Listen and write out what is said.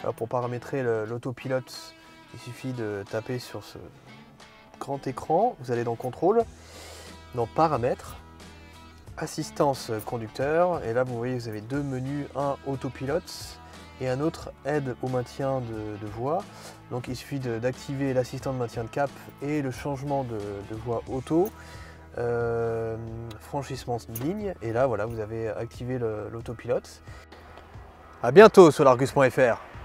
Alors pour paramétrer l'autopilote, il suffit de taper sur ce grand écran. Vous allez dans Contrôle, dans Paramètres, Assistance conducteur. Et là, vous voyez, vous avez deux menus, un autopilote et un autre aide au maintien de voie. Donc il suffit d'activer l'assistant de maintien de cap et le changement de voie auto. Franchissement de ligne, et là voilà, vous avez activé l'autopilote. A bientôt sur l'Argus.fr.